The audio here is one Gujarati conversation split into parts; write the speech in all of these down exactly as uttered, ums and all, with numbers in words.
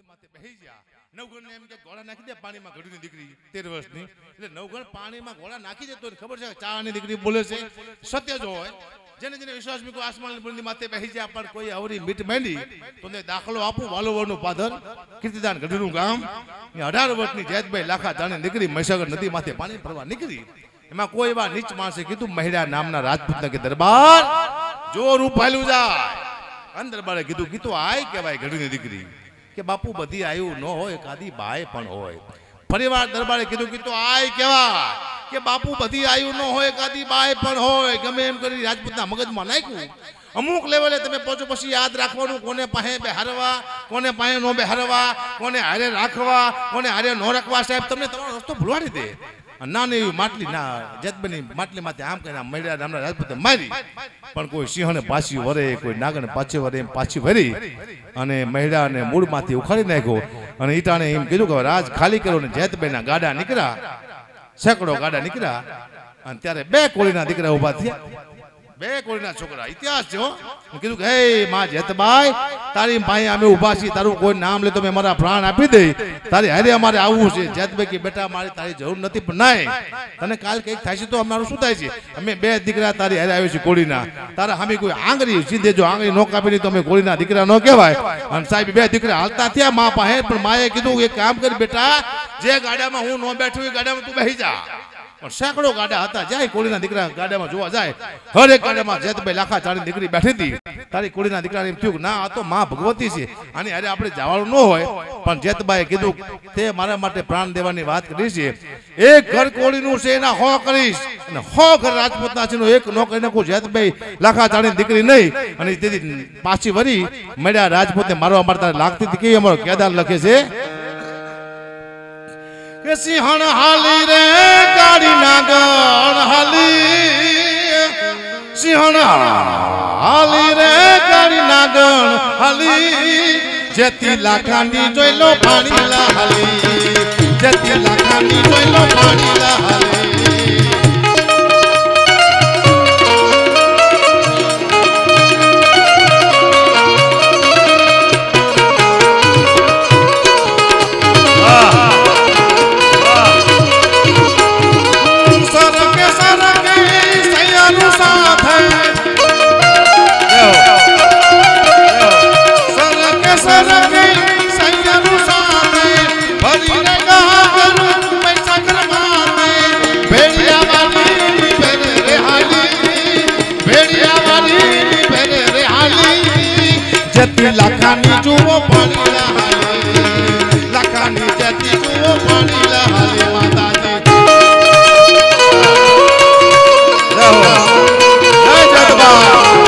મંદિર માથે બેહી ગયા નવગણ ને એમ કે ગોળા નાખી દે પાણીમાં ગઢુની દીકરી તેર વર્ષની એટલે નવગણ પાણીમાં ગોળા નાખી દે તો ખબર છે ચાની દીકરી બોલે છે સત્ય જ હોય જેને જેને વિશ્વાસ મૂક્યો આસમાન મંદિર માથે બેહી ગયા પણ કોઈ આવરી મીટ માંડી તો ને દાખલો આપું વાલોવરનું પાદર કીર્તિદાન ગઢનું ગામ અઢાર વર્ષની જેતભાઈ લાખા જાણે દીકરી મહીસાગર નદી માથે પાણી ભરવા નીકળી એમાં કોઈ એવા નીચ માણસે કીધું મહિડા નામના રાજપૂતના કે દરબાર જો રૂપ ફાલ્યું જાય અંદર દરબારે કીધું કીધું આય કહેવાય ગઢની દીકરી કે બાપુ બધી આયુ ન હોય કાદી બાય પણ હોય ફરીવાર દરબારે કીધું કીધું આય કહેવાય કે બાપુ બધી આયુ ન હોય કાદી બાય પણ હોય ગમે એમ કરી રાજપૂતના મગજમાં નાખ્યું અમુક લેવલે તમે પહોંચો પછી યાદ રાખવાનું કોને પાસે બેહારવા કોને પાસે ન બેહારવા કોને હારે રાખવા કોને હારે ન રાખવા સાહેબ તમને તમારો રસ્તો ભૂલવાડી દે નાની એવી માટલી ના જેતબની માટલી માંથી આમ કરીને મળ્યા નામના રાજપૂતે મારી પણ કોઈ સિંહને પાછી વરે કોઈ નાગને પાછી વરે એમ પાછી વરી અને મહિડાને મૂળમાંથી ઉખાડી નાખ્યો અને ઈટાણે એમ કીધું કે રાજ ખાલી કરો ને જેતબેના ગાડા નીકળ્યા સેંકડો ગાડા નીકળ્યા અને ત્યારે બે કોળીના દીકરા ઉભા થયા બે કોળીના છોકરા ઇતિહાસ છે કીધું કે હે માં જેતબાઈ તારી ભાઈ અમે ઉભા છીએ તારું કોઈ નામ લે તો મેં મારા પ્રાણ આપી દઈ તારી હારે અમારે આવવું છે જેતબાઈ કે બેટા મારી તારી જરૂર નથી પણ નહીં તને કાલ કંઈક થાય છે તો અમારું શું થાય છે અમે બે દીકરા તારી હારે આવ્યો છે કોળીના તારા સામે કોઈ આંગળી સીધે જો આંગળી નો કાપી તો અમે કોળીના દીકરા ન કહેવાય અને સાહેબ બે દીકરા હાલતા થયા મા પાસે પણ માએ કીધું એક કામ કરી બેટા જે ગાડામાં હું ન બેઠું એ ગાડામાં તું બેસી જા પણ સેંકડો ગાડા હતા જાય કોળીના દીકરા ગાડામાં જોવા જાય હરેક ગાડામાં જેતભાઈ લાખા ચાની દીકરી બેઠી હતી તારી કોળીના દીકરાને એમ થયું ના આ તો માં ભગવતી છે આની હારે આપણે જવાનું ન હોય પણ જેતભાઈએ કીધું તે મારા માટે પ્રાણ દેવાની વાત કરી છે એક ઘર કોળીનું છે એના હો કરીશ અને હો ઘર રાજપૂતના છે એક નો કરી નાખું જેતભાઈ લાખા ચાની દીકરી નહીં અને તેથી પાછી વળી મળ્યા રાજપૂતને મારવા મારતા લાગતી હતી કે અમારો કેદાર લખે છે કે સિંહણ હાલી રે ગાડી નાગણ હાલી સિંહણ હાલી રે ગાડી નાગણ હાલી જેતી લાખાની જોઈ લો પાણી લા હાલી જેતી લાખાની જોઈ લો પાણી લા હાલી લાખાની જુઓ પાણી લહાલે લાખાની જતી જુઓ પાણી લહાલે માતાજી જય જગદંબા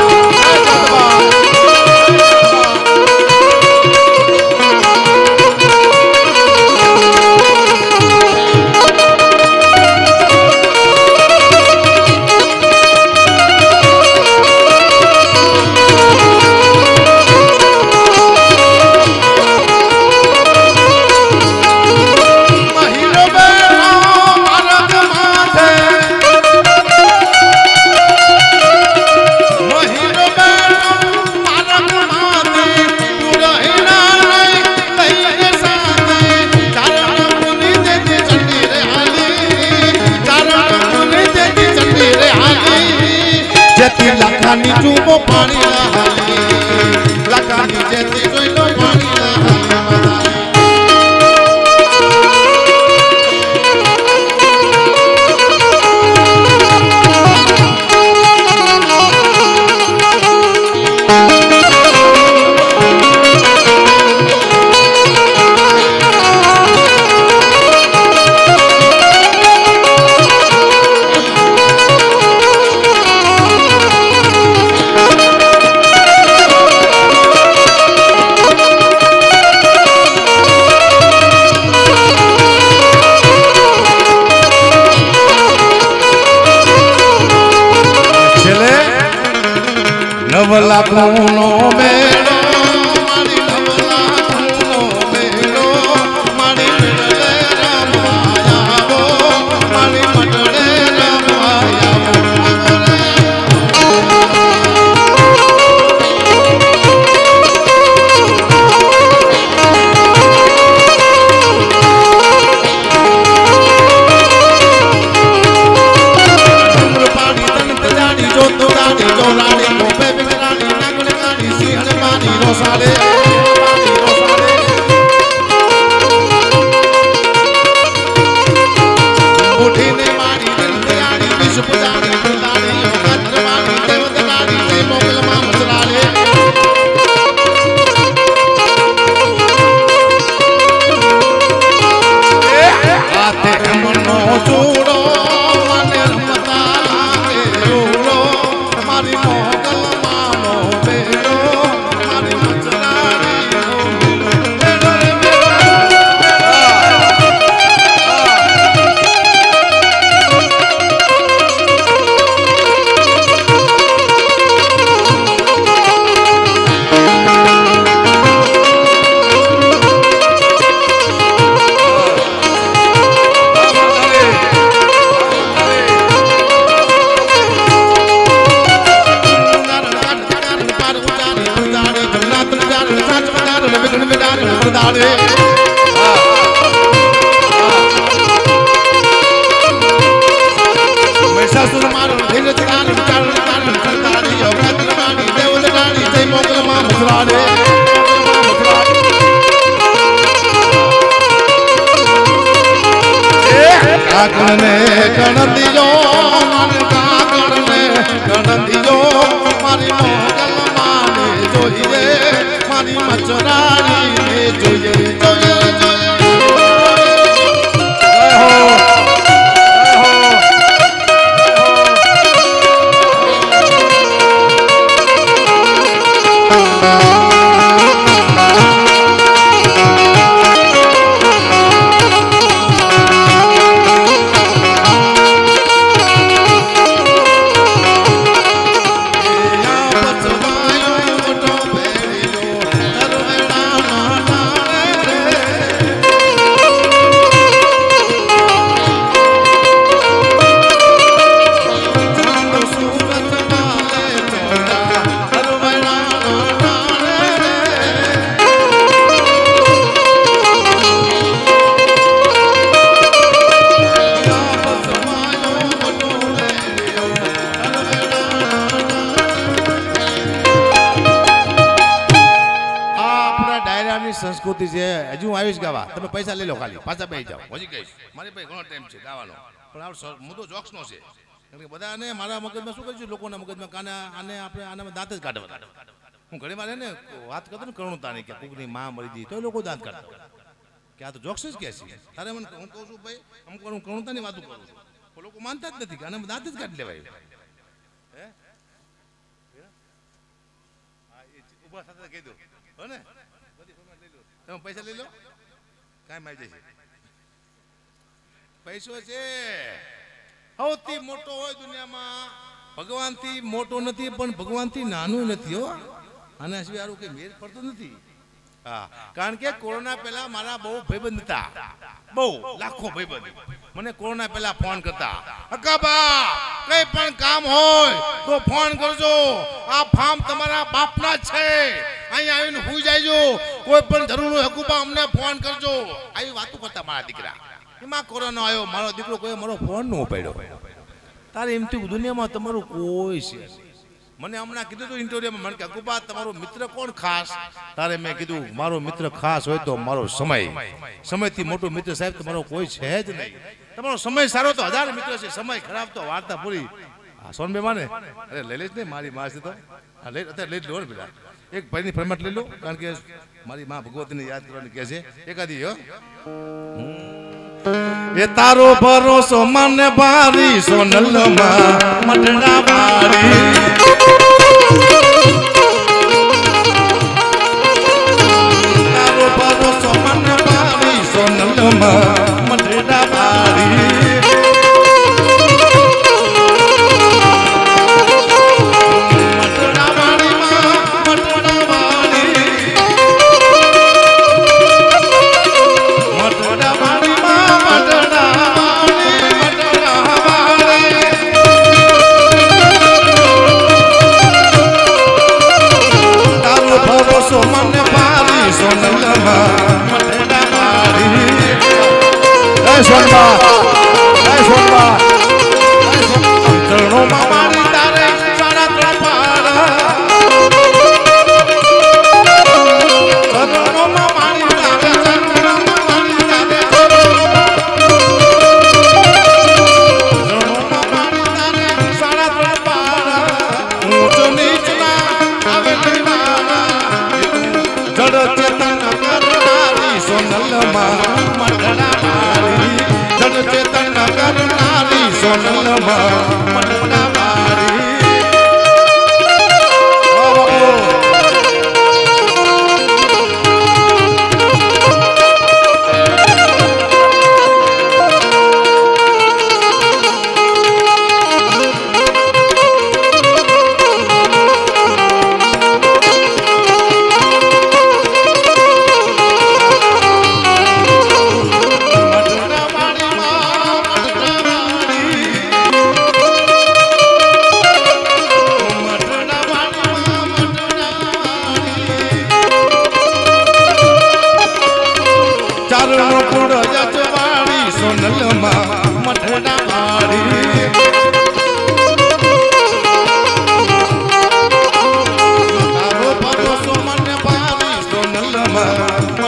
લાખાની જુઓ પાણી લહાલે લાખાની જેતી જોઈ લો પાણી લહાલે નવલા ગુણો મેળો મારી નવલા ગુણો મેળો મારી મેળે રમવા આવો મારી મંડળે રમવા આવો મસરાડે મહિષાસુર મારો ધીરજ કાન વિચાર કાન કરતારી યોગાત્ર રાણી દેવલ રાણી જય મોગલ માં મસરાડે કાકણને ગણતિયો મન કાકણને ગણતિયો મારી મોગલ માને જોઈએ મારી મચરાણીને જોઈએ જોઈએ સંસ્કૃતિ છે હજુ હું આવીશ ગાવા તમે પૈસા લઈ લો ખાલી પાછા બેસી જાઓ હજી કહીશ મારી પાસે ઘણો ટાઈમ છે ગાવાનો પણ આ મુદ્દો જોક્સનો છે કારણ કે બધાને મારા મગજમાં શું કરીશું લોકોના મગજમાં કાને આને આપણે આનામાં દાંત જ કાઢવા હું ઘણી વાર એને વાત કરતો ને કરુણતાની કે કોકની માં મરી ગઈ તો લોકો દાંત કાઢતા કે આ તો જોક્સ જ કે છે તારે મને હું કહું છું ભાઈ અમુક હું કરુણતાની વાતો કરું છું લોકો માનતા જ નથી કે આનામાં દાંત જ કાઢી લેવાય હે ઉભા થતા કહી દો હો ને તમે પૈસા લઈ લો કાંઈ માઈ જશે પૈસો છે સૌથી મોટો હોય દુનિયામાં ભગવાનથી મોટો નથી પણ ભગવાનથી નાનું નથી હો આના સિવાય આરું કઈ મેર પડતો નથી હા કારણ કે કોરોના પહેલા મારા બહુ ભાઈબંધ હતા બહુ લાખો ભાઈબંધ મને કોરોના પહેલા ફોન કરતા અકાબા કઈ પણ કામ હોય તો ફોન કરજો આ ફાર્મ તમારા બાપના જ છે અહીંયા આવીને હુઈ જાયજો કોઈ પણ જરૂર હોય હકુબા અમને ફોન કરજો આવી વાતો કરતા મારા દીકરા એમાં કોરોના આવ્યો મારો દીકરો કોઈ મારો ફોન ન ઉપાડ્યો તારે એમથી દુનિયામાં તમારું કોઈ છે મને હમણાં કીધું હતું ઇન્ટરવ્યુમાં મને કે હકુબા તમારો મિત્ર કોણ ખાસ તારે મેં કીધું મારો મિત્ર ખાસ હોય તો મારો સમય સમયથી મોટો મિત્ર સાહેબ તમારો કોઈ છે જ નહીં તમારો સમય સારો તો હજાર મિત્ર છે સમય ખરાબ તો વાર્તા પૂરી હા સોનબે માને અરે લઈ લઈશ ને મારી માં છે તો હા લઈ અત્યારે લઈ લો ને પેલા એક ભાઈની ફરમાટ લઈ લો કારણ કે મારી માં ભગવતીને યાદ કરવાની કહે છે એકાદી હો એ તારો ભરોસો મને ભારી સોનલમાં મટડા મારી તારો ભરોસો મને ભારી સોનલમાં મટડા મારી સોનબા સોનબા ચરણોમાં મારી તારે સાડા ત્રણ પાડા ચરણોમાં મારી તારે ચરણોમાં મારી તારે ચરણોમાં મારી તારે સાડા ત્રણ પાડા ઊંચ નીચના આવે લેવાના જડ ચેતન કરનારી સોનલમાં મટડા મારી જડ ચેતન કરનારી સોનલમાં મટડા મારી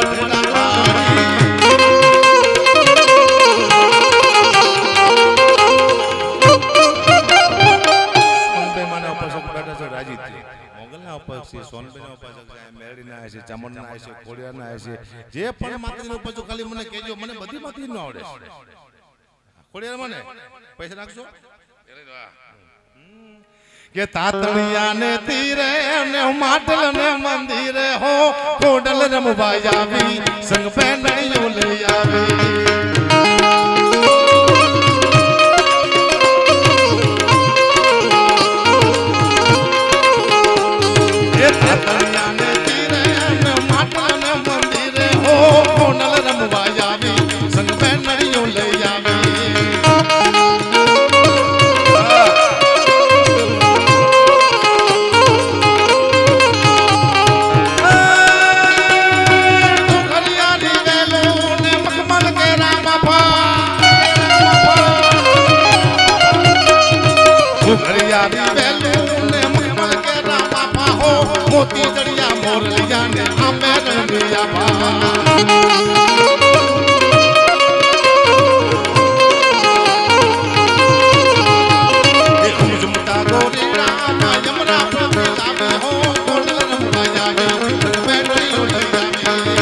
જે પણ માતાજીનો ઉપજો ખાલી મને કહેજો, મને બધી માતાજી નો આવડે. ખોડિયાર મને પૈસા નાખશો કે તાતણિયા ને તીરે ને માટલ ને મંદિરે હો ખોડલ રમવા આવી સંગ પેંડણીઓ લઈ આવી. મોતી જડિયા મોર લીયા ને આંબે રંગિયા ભા એ ઉજમતા ગોરી રામ યમરા પ્રભુ લાવે હો કોડલ રંગવા જાવે બેઠી ઉલગાવી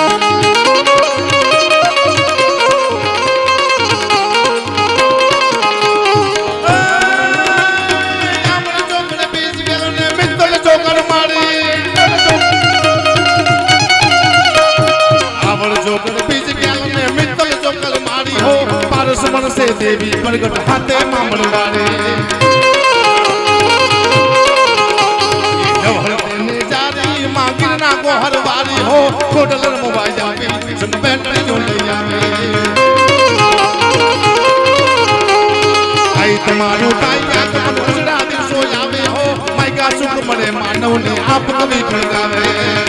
આમરા ચોકડે બીજ ગેલો ને મિત્તલ ચોકડ मन से देवी प्रगट हाथे मामल वाले ने जारी मांगना को हर वाली हो कोडल मोबाइल जावे संग बैठे जो ले जावे आई तुम्हारो काई का पुछड़ा दिन सो जावे हो मैं का सुख मरे मानव ने आप कभी खड़गावे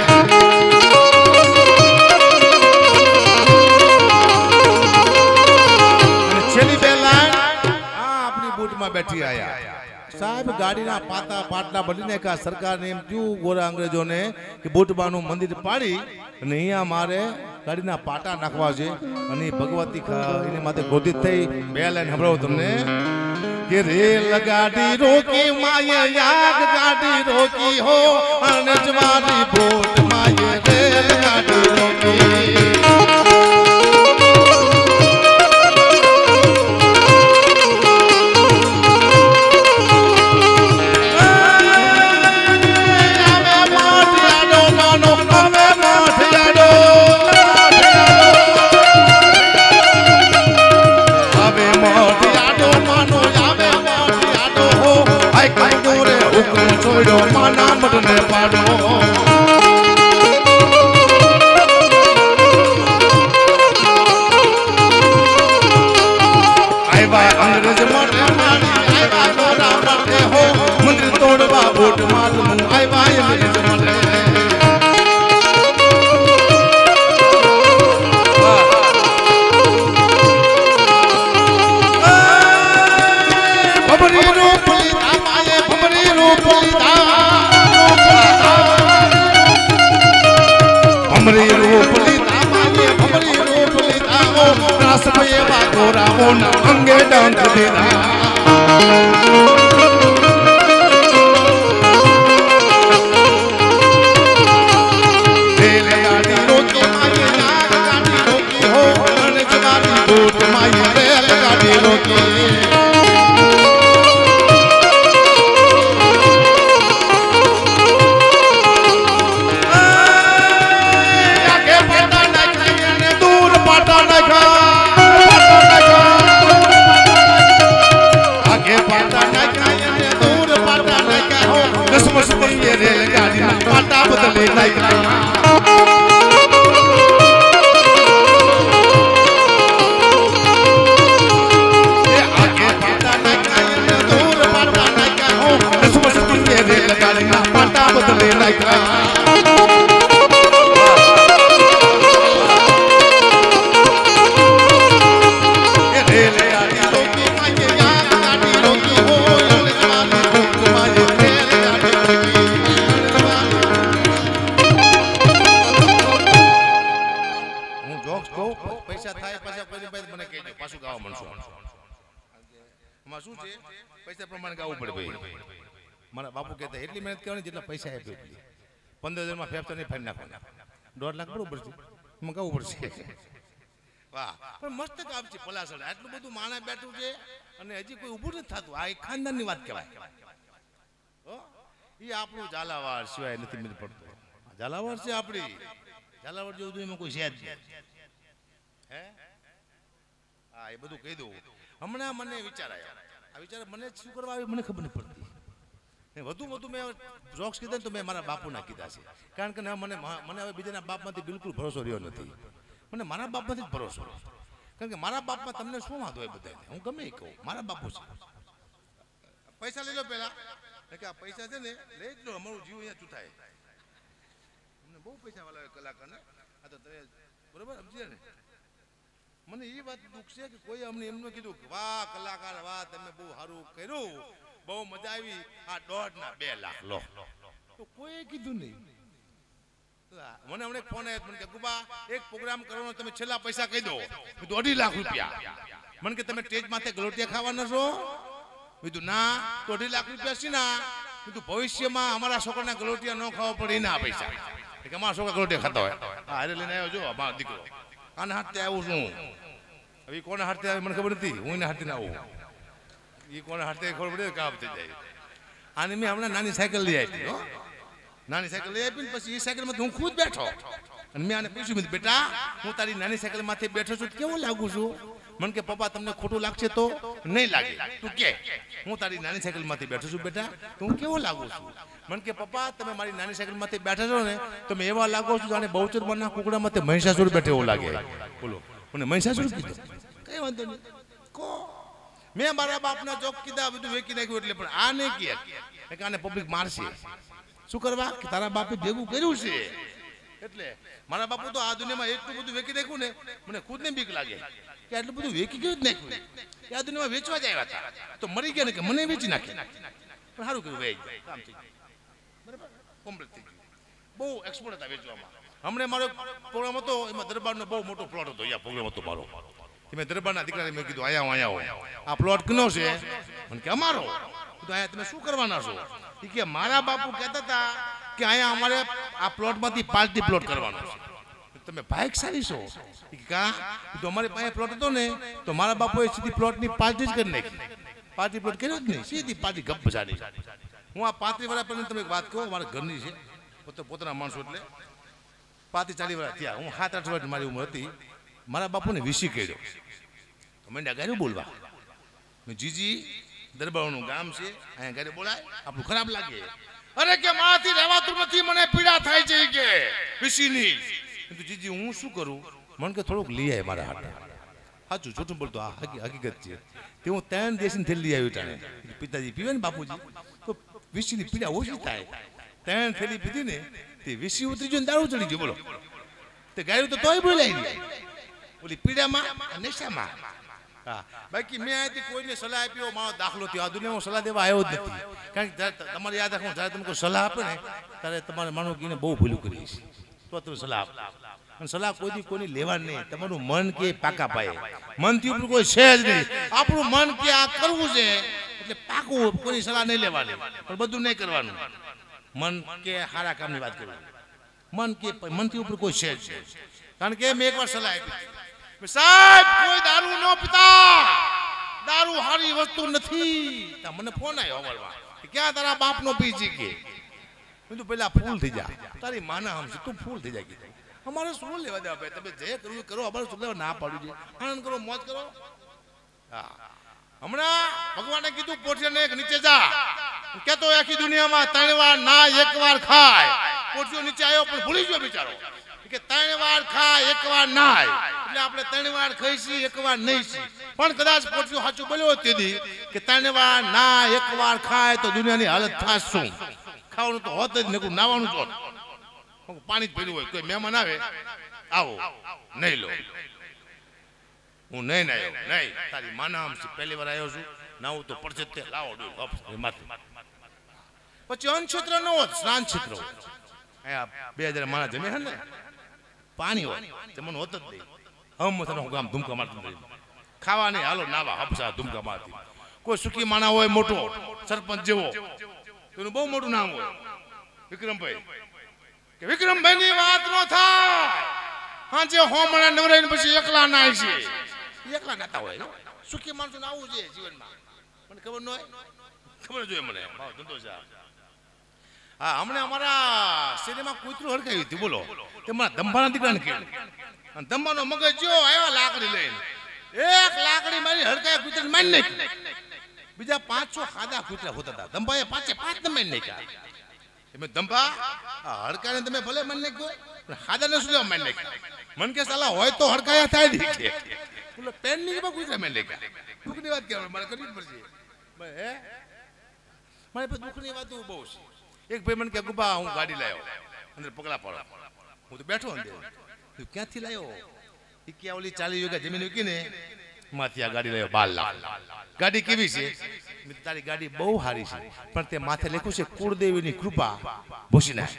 बैठी आया साहब गाड़ी ना पाता पाटना बदलीने का सरकार ने क्यों गोरा अंग्रेजों ने कि बूटबानु मंदिर पाड़ी ने અહીંયા મારે ગાડીના પાટા નાખવા છે અને ભગવતી એને માથે ગોદિત થઈ બે લાઈન સંભળાવું તમને કે રેલ ગાડી રોકી માય યાગ ગાડી રોકી હો અને જવારી બોટ માય રેલ ગાડી રોકી छोड़ो माना मटने पाडो आईवा अंग्रेज मोटे मारी आईवा गोरा मटे हो मंदिर तोड़वा वोट मालूम आईवा अंग्रेज मोटे भबरी रूप लीता माये भबरी रूप लीता भबरी रूप लीता माये भबरी रूप लीता ओ रास पे वा गोरा ओ न अंगे डंक देना रेल गाड़ी रोकी माये नाग गाड़ी रोकी हो मन जवानी बूट माये रेल गाड़ी रोकी જોક્સ કહું પૈસા થાય પાછા કોઈ ભાઈ મને કહેજો પાછું ગાવા મળશો એમાં શું છે પૈસા પ્રમાણે ગાવું પડે ભાઈ મારા બાપુ કહેતા એટલી મહેનત કરવાની જેટલા પૈસા આપ્યો એટલી પંદર હજારમાં ફેફસા નહીં ફાડી નાખવાના દોઢ લાખ બરોબર છે એમાં ગાવું પડશે વાહ પણ મસ્ત કામ છે પલાસણ આટલું બધું માણા બેઠું છે અને હજી કોઈ ઊભું નથી થતું આ એક ખાનદાનની વાત કહેવાય એ આપણું ઝાલાવાડ સિવાય નથી મેળ પડતો ઝાલાવાડ છે આપણી ઝાલાવાડ જેવું એમાં કોઈ છે જ નહીં હે હા એ બધું કહી દઉં હમણાં મને વિચાર આવ્યો આ વિચાર મને શું કરવા આવ્યો મને ખબર નહીં પડતી વધુ વધુ મેં જોક્સ કીધા ને તો મેં મારા બાપુના કીધા છે કારણ કે મને મને હવે બીજાના બાપમાંથી બિલકુલ ભરોસો રહ્યો નથી મને મારા બાપમાંથી જ ભરોસો કારણ કે મારા બાપમાં તમને શું વાંધો હોય બધાને હું ગમે એ કહું મારા બાપુ છે પૈસા લઈ લો પેલા કે આ પૈસા છે ને લઈ જ લો અમારું જીવ અહીંયા ચૂંટાય અમને બહુ પૈસા વાળા કલાકારને આ તો તમે બરોબર સમજીએ ને મને એ વાત દુઃખ છે કે કોઈ અમને એમનું કીધું કે વાહ કલાકાર વાહ તમે બહુ સારું કર્યું બહુ મજા આવી આ દોઢ ના બે લાખ લો તો કોઈ કીધું નહીં મને હમણે ફોન આવ્યો મને કે ગુબા એક પ્રોગ્રામ કરવાનો તમે છેલ્લા પૈસા કહી દો કીધું અઢી લાખ રૂપિયા મને કે તમે સ્ટેજ માથે ગલોટિયા ખાવાના છો કીધું ના તો અઢી લાખ રૂપિયા છે ના કીધું ભવિષ્યમાં અમારા છોકરાના ગલોટિયા ન ખાવા પડે એના પૈસા કે અમારા છોકરા ગલોટિયા ખાતા હોય હા હારે લઈને આવ્યો જો અમારો દીકરો આના હાથે આવું છું હવે કોના હાથે આવે મને ખબર નથી હું એના હાથે ના આવું એ કોના હાથે ખબર પડે કામ થઈ જાય આને મેં હમણાં નાની સાયકલ લઈ આપી હો નાની સાયકલ લઈ આપી પછી એ સાયકલમાં હું ખુદ બેઠો અને મેં આને પૂછ્યું બેટા હું તારી નાની સાયકલમાંથી બેઠો છું કેવો લાગુ છું મને કે પપ્પા તમને ખોટું લાગશે તો નહીં લાગે તું કે હું તારી નાની સાયકલમાંથી બેઠો છું બેટા તો હું કેવો લાગુ છું મને કે પપ્પા તમે મારી નાની સાયકલમાંથી બેઠા છો ને તમે એવા લાગો છો જાણે બહુચરમાંના કુકડામાંથી મહિષાસુર બેઠે એવું લાગે બોલો મને મહિષાસુર કીધું કઈ વાંધો નહીં કો મેં મારા બાપના ચોક કીધા બધું વેકી નાખ્યું એટલે પણ આ નહીં કે આને પબ્લિક મારશે શું કરવા કે તારા બાપે ભેગું કર્યું છે એટલે મારા બાપુ તો આ દુનિયામાં એટલું બધું વેકી નાખ્યું ને મને ખુદને બીક લાગે કે આટલું બધું વેકી ગયું જ નાખ્યું કે આ દુનિયામાં વેચવા જ આવ્યા હતા તો મરી ગયા ને કે મને વેચી નાખે પણ સારું કર્યું વેચ કામ થઈ ગયું બરાબર કમ્પ્લીટ થઈ ગયું બહુ એક્સપર્ટ હતા વેચવામાં હમણાં મારો પ્રોગ્રામ હતો એમાં દરબારનો બહુ મોટો પ્લોટ હતો અહીંયા પ્રોગ્રામ હતો મારો મેં દરબારના દીકરાને મેં કીધું આયા આયા આ પ્લોટ કનો છે મને કે અમારો કીધું અહીંયા તમે શું કરવાના છો એ કે મારા બાપુ કહેતા હતા કે અહીંયા અમારે આ પ્લોટમાંથી પાર્ટી પ્લોટ કરવાનો છે તમે ભાગશાળી છો કા તો અમારી પાસે પ્લોટ હતો ને તો મારા બાપુએ સીધી પ્લોટની પાર્ટી જ કરી નાખી પાર્ટી પ્લોટ કર્યો જ નહીં સીધી પાર્ટી ગપ બજાડી હું આ પાંત્રીસ વર્ષ પહેલાં તમે એક વાત કહું મારા ઘરની છે પોતે પોતાના માણસો એટલે પાંત્રીસ ચાલીસ વર્ષ થયા હું સાત આઠ વર્ષ મારી ઉંમર હતી મારા બાપુને વીસી કર્યો મેં ગાડી બોલવા મેં જીજી દરબારનું ગામ છે અહીંયા ગાડી બોલાય આપણું ખરાબ લાગે અરે કે મારાથી રહેવાતું નથી મને પીડા થાય છે કે વીસીની જીજી હું શું કરું મને કે થોડુંક લઈ આવે મારા હાથે સાચું છોટું બોલતો આ હકીકત છે તે હું ત્રણ દેશની થેલી લઈ આવ્યું તાણે પિતાજી પીવે ને બાપુજી તો વીસીની પીડા ઓછી થાય ત્રણ થેલી પીધી ને તે વીસી ઉતરી ગયો ને દારૂ ચડી ગયો બોલો તે ગાયું તો તોય બોલાય નહીં ઓલી પીડામાં નશામાં હા બાકી મેં અહીંથી કોઈને સલાહ આપ્યો મારો દાખલો થયો આ દુનિયામાં સલાહ દેવા આવ્યો જ નથી કારણ કે તમારે યાદ રાખવું જ્યારે તમે કોઈ સલાહ આપે ને ત્યારે તમારે માનો કે બહુ ભૂલું કરી છે તો તમે સલાહ આપો અને સલાહ કોઈથી કોઈની લેવાની નહીં તમારું મન કે પાકા પાયે મનથી ઉપર કોઈ છે જ નહીં આપણું મન કે આ કરવું છે એટલે પાકું કોઈની સલાહ નહીં લેવાની પણ બધું નહીં કરવાનું મન કે સારા કામની વાત કરવાની મન કે મનથી ઉપર કોઈ છે જ કારણ કે મેં એકવાર સલાહ આપી સાહેબ કોઈ દારૂ ન પીતા દારૂ સારી વસ્તુ નથી મને ફોન આવ્યો અમરમાં ક્યાં તારા બાપ નો પી જી કે તું પેલા ફૂલ થઈ જા તારી માના હમ તું ફૂલ થઈ જાય કીધું અમારે શું લેવા દેવા ભાઈ તમે જે કરવું કરો અમારે શું લેવા ના પાડ્યું છે આનંદ કરો મોજ કરો હા હમણાં ભગવાને કીધું પોઠિયાને નીચે જા કેતો આખી દુનિયામાં ત્રણ વાર ના એક વાર ખાય પોઠિયો નીચે આવ્યો પણ ભૂલી ગયો બિચારો કે ત્રણ વાર ખાય એક વાર નાય એટલે આપણે ત્રણ વાર ખાઈશી એક વાર નહીં છી પણ કદાચ પોઠિયો સાચું બોલ્યો તેથી કે ત્રણ વાર ના એક વાર ખાય તો દુનિયાની હાલત થાશ શું ખાવાનું તો હોત જ નકરું નાવાનું જ હોત પાણી જ પીધું હોય કોઈ મહેમાન આવે આવો નહીં લો હું નહીં નાયો નહીં તારી માના આમ પહેલી વાર આવ્યો છું નાવું તો પડશે તે લાવો માથે પછી અન્ન ક્ષેત્ર ન હોત સ્નાન ક્ષેત્ર અહીંયા બે હજાર માણસ જમે હે ને પાણી હોય જમવાનું હોત જ નહીં. હમ તને હું ગામ ધૂમકા મારતું ખાવા નહીં હાલો નાવા હપસા ધૂમકા મારતી. કોઈ સુખી માણા હોય મોટો સરપંચ જેવો એનું બહુ મોટું નામ હોય વિક્રમભાઈ કે વિક્રમભાઈ ની વાત નો થાય હાજે હોમણા નવરાઈ પછી એકલા નાય છે એકલા નાતા હોય સુખી માણસો ને આવું છે જીવનમાં મને ખબર ન હોય ખબર જોઈએ મને ધંધો છે. હા હમણાં અમારા શેરીમાં કૂતરું હડકાયું હતું બોલો તે મારા ધંભાના દીકરાને કીધું અને ધંભાનો મગજ જો આવ્યા લાકડી લઈને એક લાકડી મારી હડકાયા કૂતરાને મારી નાખી. બીજા પાંચસો ખાધા કૂતરા હોતા હતા ધંભાએ પાંચે પાંચ ને મારી નાખ્યા. તમે ધંભા હડકાને તમે ભલે મારી નાખ્યો ખાધા ને શું લેવા મારી નાખ્યા. મન કે સાલા હોય તો હડકાયા થાય નહીં બોલો પેન ની કૂતરા મારી નાખ્યા. દુઃખની વાત કહેવાય મારે કરવી જ પડશે હે મારે દુઃખની વાત બહુ છે. એક ભાઈ મને કે ગુબા હું ગાડી લાવ્યો અંદર પગલા પડો હું તો બેઠો અંદર ક્યાંથી લાવ્યો એ કે ઓલી ચાલીસ વીઘા જમીન મૂકીને માંથી આ ગાડી લાવ્યો બાર લાખ. ગાડી કેવી છે તારી ગાડી બહુ સારી છે પણ તે માથે લખ્યું છે કુળદેવીની કૃપા ભૂસી નાખ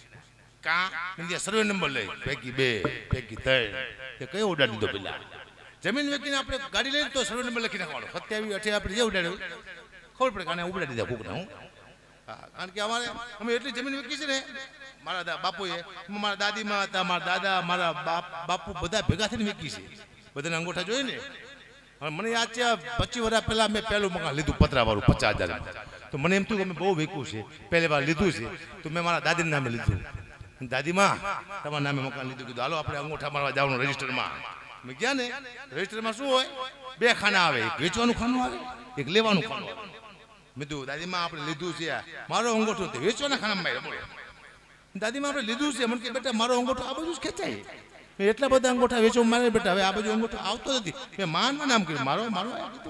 કા સર્વે નંબર લઈ પૈકી બે પૈકી ત્રણ તે કયો ઉડાડી દીધો પેલા જમીન વેચીને આપણે ગાડી લઈને તો સર્વે નંબર લખી નાખવાનો સત્યાવીસ અઠ્યાવીસ આપણે જે ઉડાડ્યું ખબર પડે કાને ઉડાડી દીધા કોકને હું કારણ કે અમારે અમે એટલી જમીન વેચી છે ને મારા બાપુએ મારા દાદીમાં હતા મારા દાદા મારા બાપ બાપુ બધા ભેગા થઈને વેચી છે બધાને અંગૂઠા જોઈ ને મને યાદ છે પચીસ વર્ષ પહેલા મેં પહેલું મકાન લીધું પતરા વાળું પચાસ હજાર તો મને એમ થયું કે મેં બહુ વેચ્યું છે પહેલી વાર લીધું છે તો મેં મારા દાદીના નામે લીધું. દાદીમાં તમારા નામે મકાન લીધું કીધું હાલો આપણે અંગૂઠા મારવા જવાનું રજીસ્ટરમાં. મેં ગયા ને રજીસ્ટરમાં શું હોય બે ખાના આવે એક વેચવાનું ખાનું આવે એક લેવાનું ખાનું આવે. મેં કીધું દાદીમાં આપણે લીધું છે મારો અંગૂઠો વેચવાના ખાનામાં માર્યો. દાદીમાં આપણે લીધું છે મને કે બેટા મારો અંગૂઠો આ બધું જ ખેંચાય એટલા બધા અંગૂઠા વેચવા મારે બેટા હવે આ બાજુ અંગૂઠો આવતો નથી. મેં માનમાં નામ કર્યું મારો મારો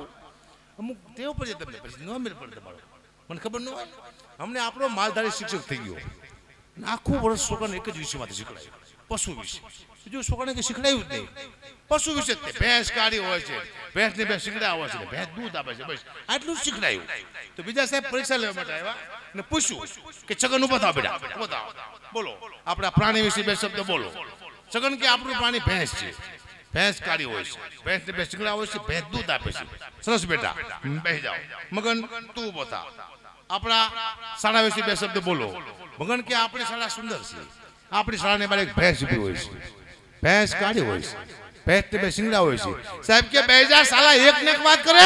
અમુક ટેવ પડે તમને પછી ન મેળ પડે તમારો મને ખબર ન હોય. અમને આપણો માલધારી શિક્ષક થઈ ગયો આખું વર્ષ છોકરાને એક જ વિષયમાંથી શીખડાયું પશુ વિશે બીજું છોકરાને કંઈ શીખડાયું જ નહીં પશુ વિશે જ ભેંસ કાઢી હોય છે ભેંસને બે શીખડા હોય છે ભેંસ દૂધ આપે છે બસ આટલું જ શીખડાયું. તો બીજા સાહેબ પરીક્ષા લેવા માટે આવ્યા ને પૂછ્યું કે છગન ઉભા થાવ બેટા ઉભા થાવ બોલો આપણા પ્રાણી વિશે બે શબ્દ બોલો. છગન કે આપણું પ્રાણી ભેંસ છે ભેંસ કાઢી હોય છે ભેંસ ને બે શીખડા હોય છે ભેંસ દૂધ આપે છે સરસ બેટા બેસી જાઓ. મગન તું ઉભો થા આપણા શાળા વિશે બે શબ્દ બોલો. મગન કે આપણી શાળા સુંદર છે આપણી શાળાને બારે એક ભેંસ ઉભી હોય છે ભેંસ કાઢી હોય છે ભેંસ ને બે શીંગડા હોય છે. સાહેબ કે બે હજાર શાળા એક ને એક વાત કરે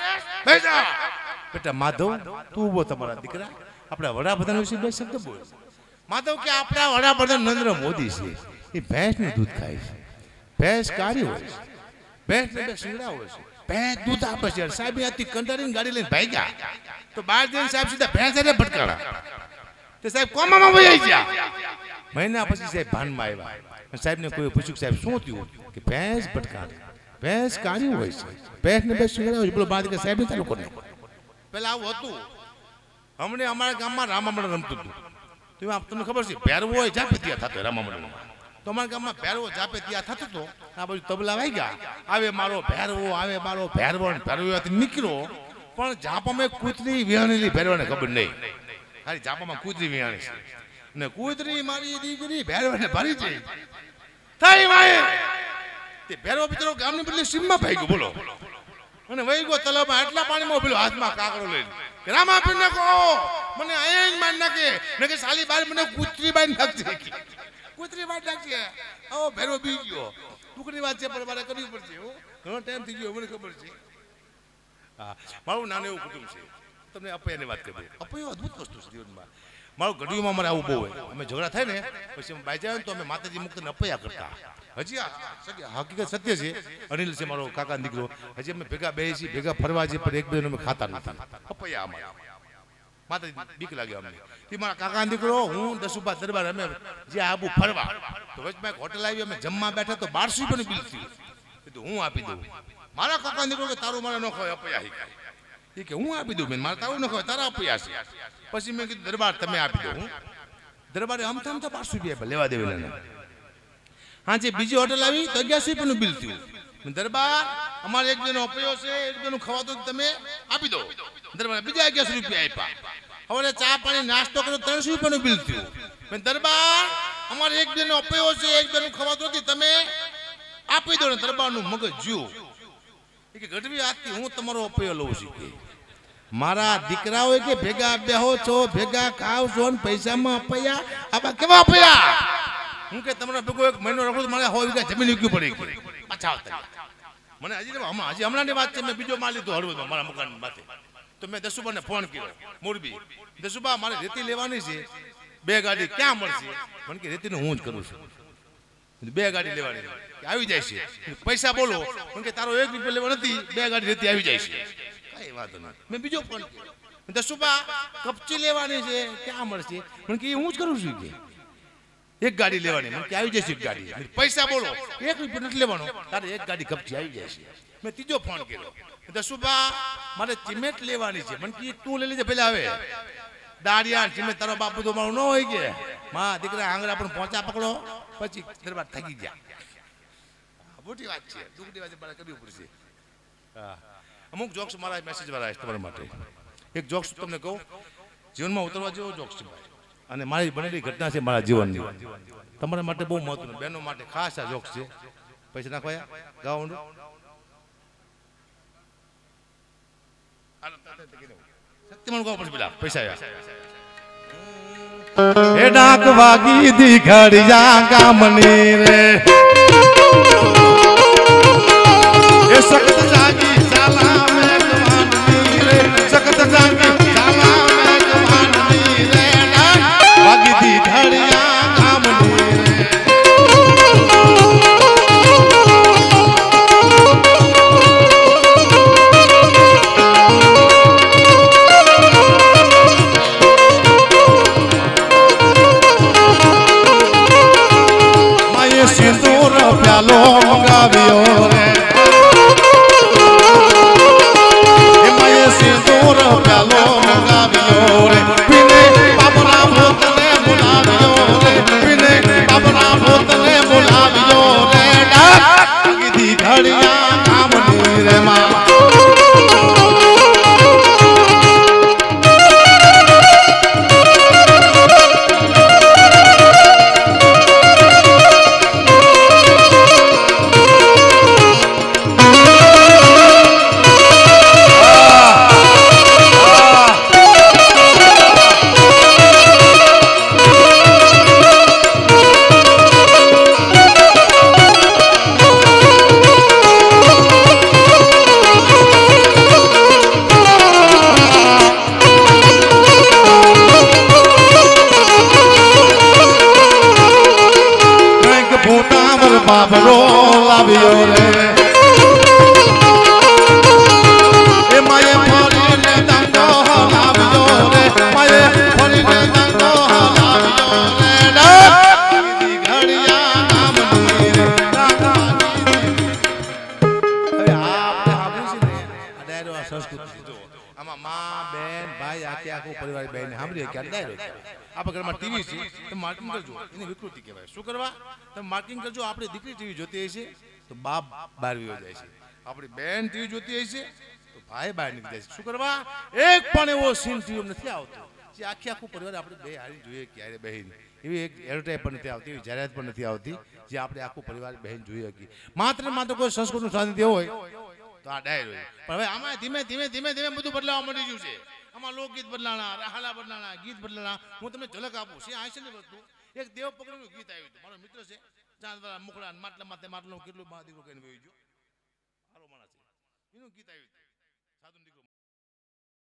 બેટા માધવ તું ઉભો તમારા દીકરા આપણા વડાપ્રધાન વિશે બે શબ્દ બોલ. માધવ કે આપણા વડાપ્રધાન નરેન્દ્ર મોદી છે એ ભેંસ નું દૂધ ખાય છે ભેંસ કાઢી હોય છે ભેંસ ને બે શીંગડા હોય છે ભેંસ દૂધ આપે છે. સાહેબ આથી કંટાળીને ગાડી લઈને ભાગ્યા તો બાર જઈને સાહેબ સીધા ભેંસ એટલે ભટકાણા તે સાહેબ કોમામાં વહી ગયા. મહિના પછી સાહેબ ભાનમાં આવ્યા સાહેબ ને કોઈ પૂછ્યું સાહેબ શું થયું કે ભેંસ ભટકાણી ભેંસ કાઢી હોય છે ભેંસ ને બે શીંગડા હોય છે બોલો બાદ સાહેબ ને ચાલુ કરી પેલા આવું હતું. હમણાં અમારા ગામમાં રામામણ રમતું હતું તો તમને ખબર છે ભેરવો હોય જાપે ત્યાં થતો રામામણમાં તો અમારા ગામમાં ભેરવો જાપે ત્યાં થતો હતો આ બાજુ તબલા વાઈ ગયા આવે મારો ભેરવો આવે મારો ભેરવો ભેરવો નીકળ્યો પણ જાપામાં કૂતરી વિહાણેલી ભેરવાને ખબર નહીં ખાલી જાપામાં કૂતરી વિહાણી છે ને કૂતરી મારી દીકરી ભેરવાને ભરી છે થઈ વાય તે ભેરવો બિચારો ગામની બદલે સીમમાં ભાઈ ગયો બોલો અને વહી ગયો તલાવમાં આટલા પાણીમાં પેલો હાથમાં કાકડો લઈને રામાપીર ને કહો મને અહીંયા જ મારી નાખે ને કે સાલી બાર મને કૂતરી બાઈ નાખશે કૂતરી બાઈ નાખશે આવો ભેરવો બી ગયો ટુકડી વાત છે પણ મારે કરવી પડશે ઘણો ટાઈમ થઈ ગયો મને ખબર છે. હા મારું નાનું એવું કુટુંબ છે તમને અપૈયાની વાત કરી અપૈયો અદભુત વસ્તુ છે જીવનમાં. મારું ગઢવીમાં મારે આવું બહુ હોય અમે ઝઘડા થાય ને પછી બાઈ જાય ને તો અમે માતાજી મુક્તને અપૈયા કરતા હજી હકીકત સત્ય છે. અનિલ છે મારો કાકા દીકરો હજી અમે ભેગા બેસી છીએ ભેગા ફરવા છીએ પણ એક બે અમે ખાતા નતા અપૈયા અમારે માતાજી બીક લાગે અમને તે મારા કાકા દીકરો હું દસુભા દરબાર અમે જે આબુ ફરવા તો વચમાં એક હોટલ આવી અમે જમવા બેઠા તો બારસો રૂપિયાનું બિલ થયું કીધું હું આપી દઉં. મારા કાકા દીકરો કે તારું મારે ન ખવાય અપૈયા એ કે હું આપી દઉં બેન મારે તારું ન ખવાય તારા અપૈયા છે. પછી મેં કીધું દરબાર તમે આપી દો હું દરબારે અમથા અમથા બારસો રૂપિયા લેવા દેવેલા. હા જે બીજી હોટલ આવી તો અગિયારસો રૂપિયાનું બિલ થયું. દરબાર અમારે એક બેનો અપયો છે એક બેનું ખવાતું તમે આપી દો. દરબાર બીજા અગિયારસો રૂપિયા આપ્યા. હવે ચા પાણી નાસ્તો કર્યો ત્રણસો રૂપિયાનું બિલ થયું. દરબાર અમારે એક બેનો અપયો છે, એક બેનું ખવાતું નથી, તમે આપી દો ને દરબારનું મગજ જ્યો કે ગઢવી આથી હું તમારો અપયો લઉં છું કે મારા દીકરાઓ કે ભેગા બેહો છો, ભેગા ખાવ છો ને પૈસામાં અપયા આવા કેવા અપયા હું કે તમારો ભેગો એક મહિનો રાખો મને સો વીઘા જમીન વિકવી પડી પાછા આવતા મને હજી હમણાં હજી હમણાંની વાત છે મેં બીજો માલ લીધો હળવદમાં મારા મકાન માથે તો મેં દસુબાને ફોન કર્યો મોરબી દસુબા મારે રેતી લેવાની છે બે ગાડી ક્યાં મળશે મને કે રેતીનું હું જ કરું છું બે ગાડી લેવાની આવી જાય છે પૈસા બોલો મને કે તારો એક રૂપિયા લેવા નથી બે ગાડી રેતી આવી જાય છે કઈ વાંધો નહીં મેં બીજો ફોન કર્યો દસુબા કપચી લેવાની છે ક્યાં મળશે મને કે હું જ કરું છું કે એક ગાડી લેવાની મને કે આવી જશે એક ગાડી પૈસા બોલો એક રૂપિયા નથી લેવાનો તારે એક ગાડી કપચી આવી જાય છે મેં ત્રીજો ફોન કર્યો દસુબા મારે ચિમેટ લેવાની છે મને કે તું લઈ લેજે પેલા હવે દાડિયા ચિમેટ તારો બાપ બધું મારું ન હોય કે માં દીકરા આંગળા પણ પહોંચા પકડો પછી દરબાર થકી ગયા મોટી વાત છે દુઃખની વાત મારે કરવી પડશે હા અમુક જોક્સ મારા મેસેજ વાળા છે તમારા માટે એક જોક્સ તમને કહું જીવનમાં ઉતરવા જેવો જોક્સ છે અને મારી બનેલી ઘટના છે મારા જીવનની તમારા માટે બહુ મહત્વનું બહેનો માટે ખાસ આ જોક્સ છે પૈસા નાખવાયા ગાવાનું સત્યમાં ગાવ પડશે પેલા પૈસા આવ્યા એ ડાક વાગી દી ઘડિયા ગામની રે એ સખત જાગી સાલા મે જવાનની રે સખત જાગી સાલા મે જવાનની રે વાગી દી ઘડિયા ગામની રે માયે સિંદૂર પ્યાલો મંગાવ્યો રે પ્યાલો મંગાવ્યો રે પીને બાબરા ભૂતને બોલાવ્યો રે પીને બાબરા ભૂતને બોલાવ્યો રે ડાક કીધી ઘડિયા કામની રે માં બાબરો લાવ્યો રે એ માયે ફરીને દંડો લાવ્યો રે માયે ફરીને દંડો લાવ્યો રે ડાકી ઘડિયા ગામની રે હવે આપણે સાંભળ્યું છે ને આ ડાયરો આ સંસ્કૃતિ જો આમાં માં બેન ભાઈ આખે આખું પરિવાર બેન સાંભળીએ કે ડાયરો આપણા ઘરમાં ટીવી છે તો માર્કિંગ કરજો એને વિકૃતિ કહેવાય શું કરવા તમે માર્કિંગ કરજો આપણી દીકરી ટીવી જોતી હશે તો બાપ બહાર વિયો જાય છે આપણી બેન ટીવી જોતી હશે તો ભાઈ બહાર નીકળી જાય છે શું કરવા એક પણ એવો સીન ટીવી નથી આવતો જે આખી આખું પરિવાર આપણે બે હારી જોઈએ ક્યારે બહેન એવી એક એડવર્ટાઈઝ પણ નથી આવતી એવી જાહેરાત પણ નથી આવતી જે આપણે આખું પરિવાર બહેન જોઈ શકીએ માત્ર ને માત્ર કોઈ સંસ્કૃતનું સાનિધ્ય હોય તો આ ડાયર હોય પણ હવે આમાં ધીમે ધીમે ધીમે ધીમે બધું બદલાવા મળી ગયું છે આમાં લોકગીત બદલાણા રાહાલા બદલાણા ગીત બદલાણા હું તમને ઝલક આપું છે આ છે ને વસ્તુ એક દેવ પકડનું ગીત આવ્યું હતું મારો મિત્ર છે ચાંદવાળા મુકડા માટલા માથે માટલો કેટલું મા દીકરો કહીને વહી ગયો હારો માણસ છે એનું ગીત આવ્યું હતું સાધુ દીકરો